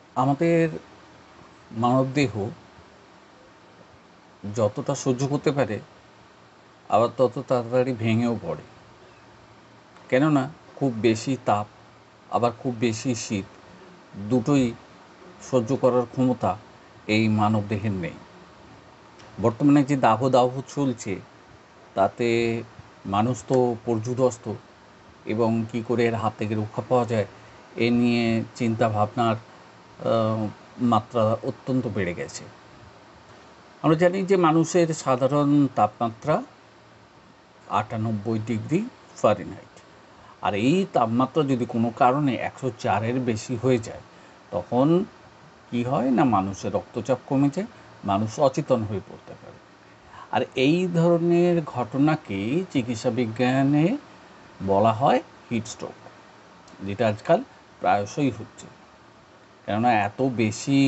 আমাদের মানবদেহ যতটা সহ্য করতে পারে আবার তত তাড়াতাড়ি ভেঙেও পড়ে। কেননা খুব বেশি তাপ আবার খুব বেশি শীত দুটোই সহ্য করার ক্ষমতা এই মানবদেহের নেই। বর্তমানে যে দাবদাহ চলছে তাতে মানুষ তো পর্যুদস্ত, এবং কী করে এর হাত থেকে রক্ষা পাওয়া যায় এ নিয়ে চিন্তা ভাবনার মাত্রা অত্যন্ত বেড়ে গেছে। আমরা জানি যে মানুষের সাধারণ তাপমাত্রা 98 ডিগ্রি ফারেনহাইট। আর এই তাপমাত্রা যদি কোনো কারণে 104-এর বেশি হয়ে যায় তখন কি হয় না, মানুষের রক্তচাপ কমে যায়, মানুষ অচেতন হয়ে পড়তে পারে। আর এই ধরনের ঘটনাকেই চিকিৎসা বিজ্ঞানে বলা হয় হিট স্ট্রোক, যেটা আজকাল প্রায়শই হচ্ছে। কেননা এত বেশি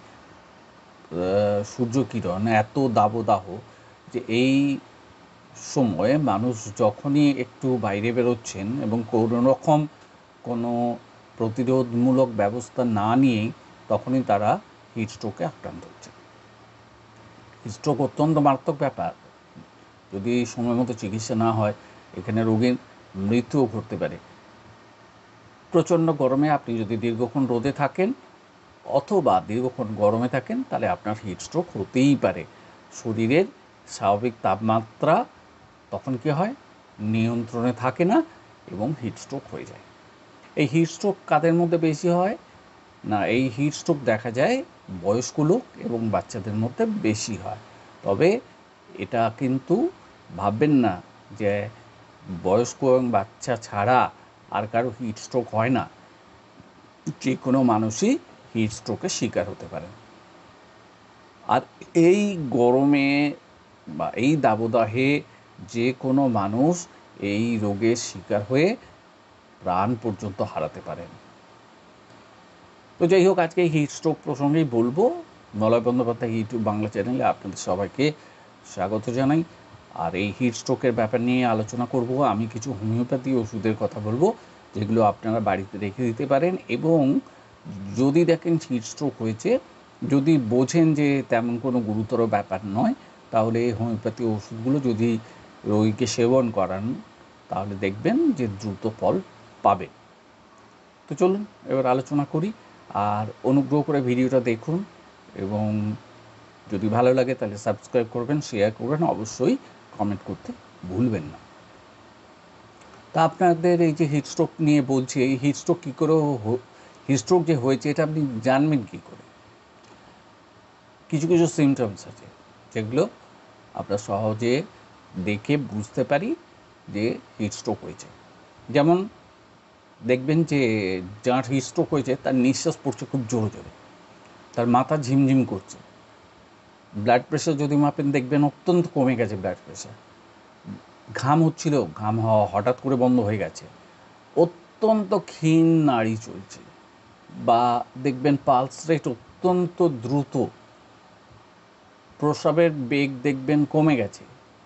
সূর্যকিরণ, এত দাবদাহ, যে এই সময়ে মানুষ যখনই একটু বাইরে বেরোচ্ছেন এবং কোনো রকম কোনো প্রতিরোধমূলক ব্যবস্থা না নিয়েই তখনই তারা হিট স্ট্রোকে আক্রান্ত হচ্ছে। হিট স্ট্রোক অত্যন্ত মারাত্মক ব্যাপার। যদি সময় মতো চিকিৎসা না হয় এখানে রোগীর মৃত্যুও ঘটতে পারে। প্রচণ্ড গরমে আপনি যদি দীর্ঘক্ষণ রোদে থাকেন অথবা দীর্ঘক্ষণ গরমে থাকেন তাহলে আপনার হিট স্ট্রোক হতেই পারে। শরীরের স্বাভাবিক তাপমাত্রা তখন কী হয়, নিয়ন্ত্রণে থাকে না এবং হিট স্ট্রোক হয়ে যায়। এই হিট স্ট্রোক কাদের মধ্যে বেশি হয় না, এই হিট স্ট্রোক দেখা যায় বয়স্ক লোক এবং বাচ্চাদের মধ্যে বেশি হয়। তবে এটা কিন্তু ভাববেন না যে বয়স্ক এবং বাচ্চা ছাড়া আর কারো হিট স্ট্রোক হয় না। যে কোনো মানুষই হিট স্ট্রোকের শিকার হতে পারে। আর এই গরমে বা এই দাবদাহে যে কোনো মানুষ এই রোগের শিকার হয়ে প্রাণ পর্যন্ত হারাতে পারেন। তো যাই হোক, আজকে এই হিট স্ট্রোক প্রসঙ্গেই বলবো। মলয় বন্দ্যোপাধ্যায় ইউটিউব বাংলা চ্যানেলে আপনাদের সবাইকে স্বাগত জানাই। আর এই হিট স্ট্রোকের ব্যাপার নিয়ে আলোচনা করব। আমি কিছু হোমিওপ্যাথি ওষুধের কথা বলবো যেগুলো আপনারা বাড়িতে রেখে দিতে পারেন, এবং যদি দেখেন হিট স্ট্রোক হয়েছে, যদি বোঝেন যে তেমন কোনো গুরুতর ব্যাপার নয়, তাহলে এই হোমিওপ্যাথি ওষুধগুলো যদি রোগীকে সেবন করান তাহলে দেখবেন যে দ্রুত ফল পাবে। তো চলুন এবার আলোচনা করি। আর অনুগ্রহ করে ভিডিওটা দেখুন, এবং যদি ভালো লাগে তাহলে সাবস্ক্রাইব করবেন, শেয়ার করবেন, অবশ্যই কমেন্ট করতে ভুলবেন না। তা আপনাদের এই যে হিট স্ট্রোক নিয়ে বলছি, এই হিট স্ট্রোক কী করে হিট স্ট্রোক যে হয়েছে এটা আপনি জানবেন কী করে? কিছু কিছু সিমটমস আছে যেগুলো আমরা সহজে দেখে বুঝতে পারি যে হিট স্ট্রোক হয়েছে। যেমন দেখবেন যে যার হিট স্ট্রোক হয়েছে তার নিঃশ্বাস পড়ছে খুব জোরে জোরে, তার মাথা ঝিমঝিম করছে। ব্লাড প্রেশার যদি মাপেন দেখবেন অত্যন্ত কমে গেছে ব্লাড প্রেশার। ঘাম হচ্ছিল, ঘাম হওয়া হঠাৎ করে বন্ধ হয়ে গেছে। অত্যন্ত ক্ষীণ নাড়ি চলছে, বা দেখবেন পালস রেট অত্যন্ত দ্রুত, প্রস্রাবের বেগ দেখবেন কমে গেছে,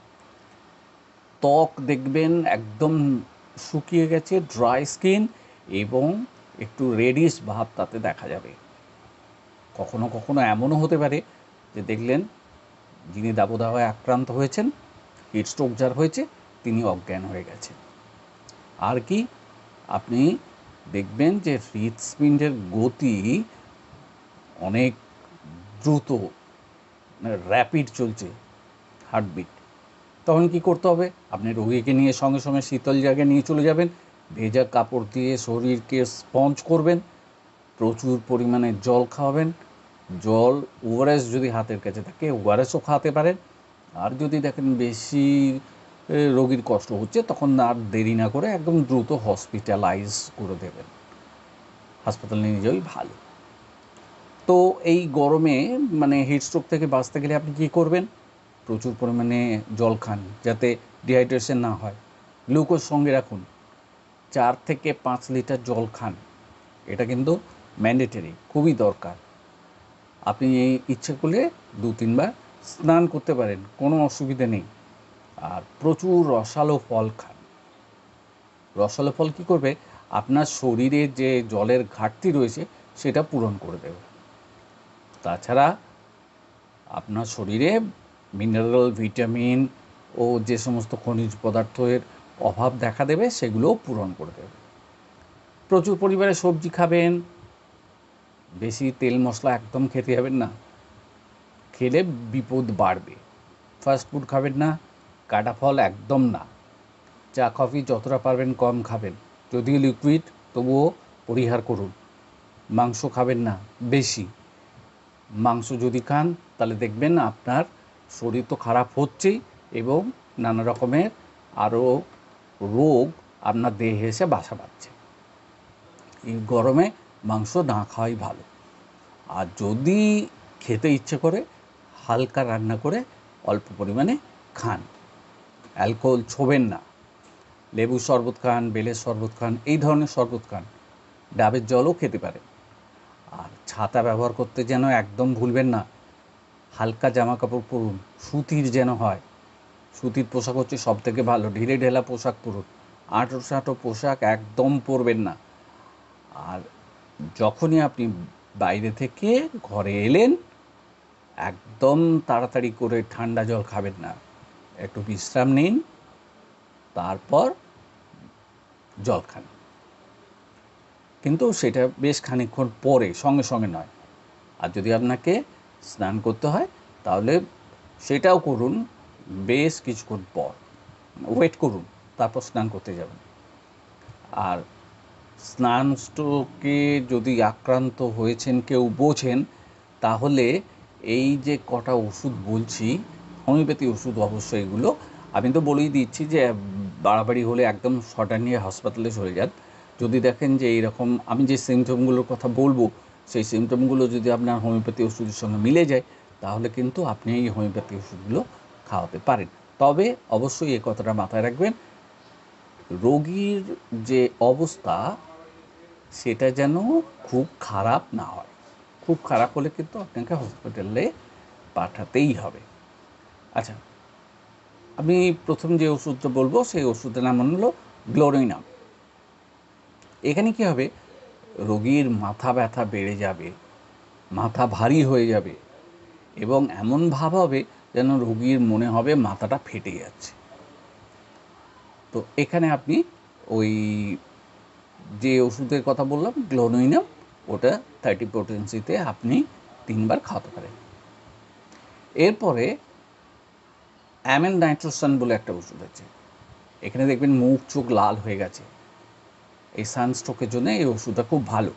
ত্বক দেখবেন একদম শুকিয়ে গেছে, ড্রাই স্কিন, এবং একটু রেডিশ ভাব তাতে দেখা যাবে। কখনো কখনো এমনও হতে পারে যে দেখলেন যিনি দাবদাহে আক্রান্ত হয়েছেন, হিট স্ট্রোক যার হয়েছে, তিনি অজ্ঞান হয়ে গেছেন। আর কি, আপনি দেখবেন যে হৃৎপিণ্ডের গতি অনেক দ্রুত, র্যাপিড চলছে হার্টবিট। তখন কি করতে হবে, আপনি রোগীকে নিয়ে সঙ্গে সঙ্গে শীতল জায়গায় নিয়ে চলে যাবেন, ভেজা কাপড় দিয়ে শরীরকে স্পঞ্জ করবেন, প্রচুর পরিমাণে জল খাওয়াবেন। জল, ওআরএস যদি হাতের কাছে থাকে ওআরএসও খাওয়াতে পারেন। আর যদি দেখেন বেশি রোগীর কষ্ট হচ্ছে তখন আর দেরি না করে একদম দ্রুত হসপিটালাইজ করে দেবেন, হাসপাতালে নিয়ে যাওয়াই ভালো। তো এই গরমে মানে হিট স্ট্রোক থেকে বাঁচতে গেলে আপনি কী করবেন? প্রচুর পরিমাণে জল খান যাতে ডিহাইড্রেশন না হয়। গ্লুকোজ সঙ্গে রাখুন, 4 থেকে 5 লিটার জল খান। এটা কিন্তু ম্যান্ডেটরি, খুবই দরকার। আপনি ইচ্ছে করলে 2-3 বার স্নান করতে পারেন, কোনো অসুবিধা নেই। আর প্রচুর রসালো ফল খান। রসালো ফল কী করবে, আপনার শরীরে যে জলের ঘাটতি রয়েছে সেটা পূরণ করে দেবে। তাছাড়া আপনার শরীরে মিনারেল, ভিটামিন ও যে সমস্ত খনিজ পদার্থের অভাব দেখা দেবে সেগুলোও পূরণ করে দেবে। প্রচুর পরিমাণে সবজি খাবেন, বেশি তেল মশলা একদম খেতে যাবেন না, খেলে বিপদ বাড়বে। ফাস্টফুড খাবেন না, কাটা ফল একদম না, চা কফি যতটা পারবেন কম খাবেন, যদিও লিকুইড তবুও পরিহার করুন। মাংস খাবেন না বেশি, মাংস যদি খান তাহলে দেখবেন আপনার শরীর তো খারাপ হচ্ছেই এবং নানা রকমের আরও রোগ আপনার দেহে এসে বাসা বাঁধছে। এই গরমে মাংস না খাওয়াই ভালো। আর যদি খেতে ইচ্ছে করে হালকা রান্না করে অল্প পরিমাণে খান, অ্যালকোহল ছোবেন না। লেবুর শরবত খান, বেলের শরবত খান, এই ধরনের শরবত খান, ডাবের জলও খেতে পারেন। আর ছাতা ব্যবহার করতে যেন একদম ভুলবেন না। হালকা জামা কাপড় পরুন, সুতির যেন হয়। সুতির পোশাক হচ্ছে সবথেকে ভালো। ঢিলে ঢেলা পোশাক পরুন, আঁটো সাঁটো পোশাক একদম পরবেন না। আর যখনই আপনি বাইরে থেকে ঘরে এলেন একদম তাড়াতাড়ি করে ঠান্ডা জল খাবেন না, একটু বিশ্রাম নিন, তারপর জল খান। কিন্তু সেটা বেশ খানিকক্ষণ পরে, সঙ্গে সঙ্গে নয়। আর যদি আপনাকে স্নান করতে হয় তাহলে সেটাও করুন বেশ কিছুক্ষণ পর, ওয়েট করুন, তারপর স্নান করতে যাবেন। আর স্নান স্ট্রোকে যদি আক্রান্ত হয়েছেন কেউ বোঝেন, তাহলে এই যে কটা ওষুধ বলছি, হোমিওপ্যাথি ওষুধ অবশ্যই এগুলো, আমি তো বলেই দিচ্ছি যে বাড়াবাড়ি হলে একদম শটা নিয়ে হাসপাতালে চলে যান। যদি দেখেন যে এইরকম আমি যে সিমটমগুলোর কথা বলবো সেই সিমটমগুলো যদি আপনার হোমিওপ্যাথি ওষুধের সঙ্গে মিলে যায়, তাহলে কিন্তু আপনি এই হোমিওপ্যাথি ওষুধগুলো খাওয়াতে পারেন। তবে অবশ্যই এই কথাটা মাথায় রাখবেন, রোগীর যে অবস্থা সেটা যেন খুব খারাপ না হয়। খুব খারাপ হলে কিন্তু আপনাকে হসপিটালে পাঠাতেই হবে। আচ্ছা, আমি প্রথম যে ওষুধটা বলবো সেই ওষুধের নাম হলো গ্লোরিনাম। এখানে কী হবে, রোগীর মাথা ব্যথা বেড়ে যাবে, মাথা ভারী হয়ে যাবে এবং এমন ভাব হবে যেন রোগীর মনে হবে মাথাটা ফেটে যাচ্ছে। তো এখানে আপনি ওই যে ওষুধের কথা বললাম গ্লোরিনাম, ওটা 30 পোটেন্সিতে আপনি 3 বার খাওয়াতে পারেন। এরপরে অ্যামেল নাইট্রোসান বলে একটা ওষুধ আছে। এখানে দেখবেন মুখ চোখ লাল হয়ে গেছে, এই সানস্ট্রোকের জন্য এই ওষুধটা খুব ভালো।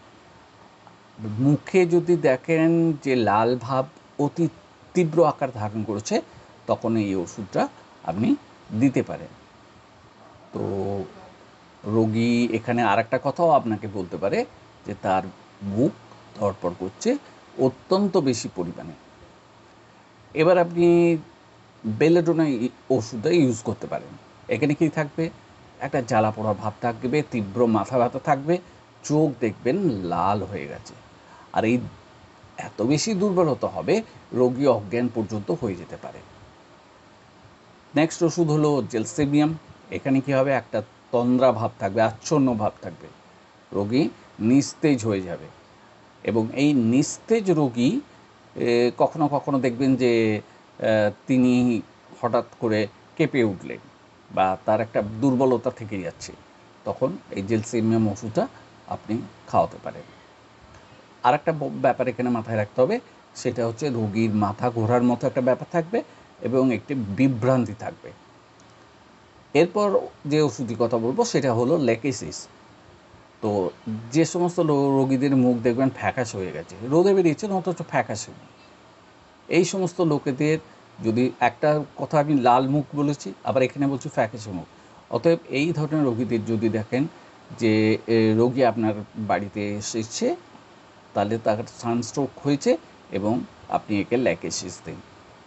মুখে যদি দেখেন যে লাল ভাব অতি তীব্র আকার ধারণ করেছে, তখন এই ওষুধটা আপনি দিতে পারেন। তো রোগী এখানে আরেকটা কথাও আপনাকে বলতে পারে যে তার বুক ধড়ফড় করছে অত্যন্ত বেশি পরিমাণে। এবার আপনি বেলেডোনা ওষুধটা ইউজ করতে পারেন। এখানে কি থাকবে, একটা জ্বালা পোড়া ভাব থাকবে, তীব্র মাথা ব্যথা থাকবে, চোখ দেখবেন লাল হয়ে গেছে, আর এই এত বেশি দুর্বলতা হবে রোগী অজ্ঞান পর্যন্ত হয়ে যেতে পারে। নেক্সট ওষুধ হলো জেলসেমিয়াম। এখানে কি হবে, একটা তন্দ্রা ভাব থাকবে, আচ্ছন্ন ভাব থাকবে, রোগী নিস্তেজ হয়ে যাবে। এবং এই নিস্তেজ রোগী কখনো কখনো দেখবেন যে তিনি হঠাৎ করে কেঁপে উঠলেন বা তার একটা দুর্বলতা থেকে যাচ্ছে, তখন এই জেলসেমিয়াম ওষুধটা আপনি খাওয়াতে পারেন। আর একটা ব্যাপার এখানে মাথায় রাখতে হবে, সেটা হচ্ছে রোগীর মাথা ঘোরার মতো একটা ব্যাপার থাকবে এবং একটি বিভ্রান্তি থাকবে। এরপর যে ওষুধের কথা বলবো সেটা হলো লেকেসিস। তো যে সমস্ত রোগীদের মুখ দেখবেন ফ্যাকাশে হয়ে গেছে, রোদে বেরিয়েছেন অথচ ফ্যাকাশে, এই সমস্ত লোকেদের যদি একটা কথা, আমি লাল মুখ বলেছি, আবার এখানে বলছি ফ্যাকাশে মুখ, অতএব এই ধরনের রোগীদের যদি দেখেন যে রোগী আপনার বাড়িতে এসেছে, তাহলে তার সানস্ট্রোক হয়েছে এবং আপনি একে ল্যাকেসিস দিন।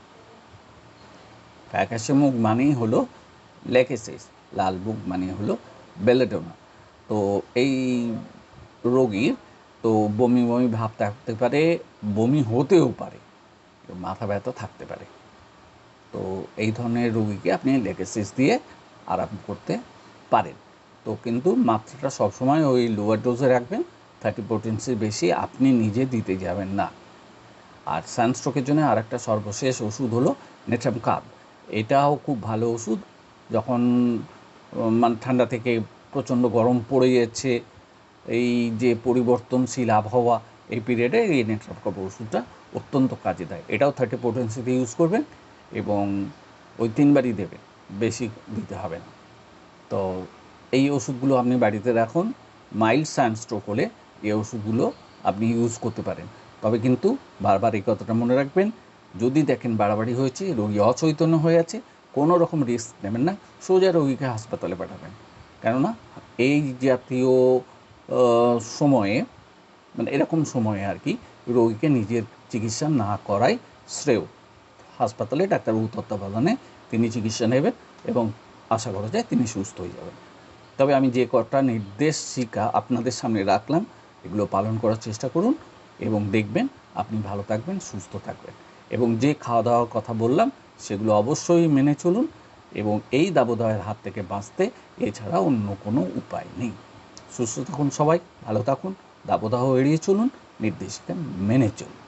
ফ্যাকাশে মুখ মানেই হলো ল্যাকেসিস, লাল মুখ মানে হলো বেলেডোনা। তো এই রোগীর তো বমি বমি ভাব থাকতে পারে, বমি হতেও পারে, মাথা ব্যথা থাকতে পারে। তো এই ধরনের রোগীকে আপনি ল্যাকেসিস দিয়ে আরাম করতে পারেন। তো কিন্তু মাত্রাটা সবসময় ওই লোয়ার ডোজে রাখবেন, 30 পোটেন্সির বেশি আপনি নিজে দিতে যাবেন না। আর সানস্ট্রোকের জন্য আর একটা সর্বশেষ ওষুধ হলো নেট্রামকাব। এটাও খুব ভালো ওষুধ। যখন মানে ঠান্ডা থেকে প্রচণ্ড গরম পড়ে যাচ্ছে, এই যে পরিবর্তনশীল আবহাওয়া, এই পিরিয়ডে এই নেট্রামকাব ওষুধটা অত্যন্ত কাজে দেয়। এটাও 30 পোটেন্সিতে ইউজ করবেন এবং ওই 3বারই দেবেন, বেশি দিতে হবে না। তো এই ওষুধগুলো আপনি বাড়িতে রাখুন। মাইল্ড সানস্ট্রোক হলে এই ওষুধগুলো আপনি ইউজ করতে পারেন। তবে কিন্তু বারবার এই কথাটা মনে রাখবেন, যদি দেখেন বাড়াবাড়ি হয়েছে, রোগী অচৈতন্য হয়ে আছে, কোনো রকম রিস্ক নেবেন না, সোজা রোগীকে হাসপাতালে পাঠাবেন। কেননা এই জাতীয় সময়ে, মানে এরকম সময়ে আর কি, রোগীকে নিজের চিকিৎসা না করাই শ্রেয়। হাসপাতালে ডাক্তারবাবুর তত্ত্বাবধানে তিনি চিকিৎসা নেবেন এবং আশা করা যায় তিনি সুস্থ হয়ে যাবেন। তবে আমি যে কটা নির্দেশিকা আপনাদের সামনে রাখলাম, এগুলো পালন করার চেষ্টা করুন এবং দেখবেন আপনি ভালো থাকবেন, সুস্থ থাকবেন। এবং যে খাওয়া দাওয়ার কথা বললাম সেগুলো অবশ্যই মেনে চলুন এবং এই দাবদাহের হাত থেকে বাঁচতে এছাড়া অন্য কোনো উপায় নেই। সুস্থ থাকুন সবাই, ভালো থাকুন, দাবদাহ এড়িয়ে চলুন, নির্দেশিকা মেনে চলুন।